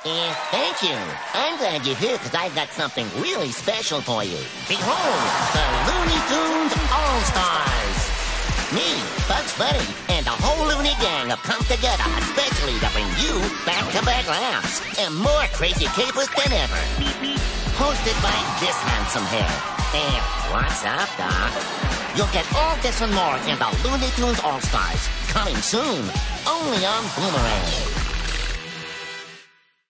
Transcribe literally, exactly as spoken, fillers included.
And thank you. I'm glad you're here because I've got something really special for you. Behold, the Looney Tunes All-Stars. Me, Bugs Bunny, and the whole Looney gang have come together especially to bring you back-to-back laughs and more crazy capers than ever. Hosted by this handsome hair. And what's up, Doc? You'll get all this and more in the Looney Tunes All-Stars. Coming soon, only on Boomerang.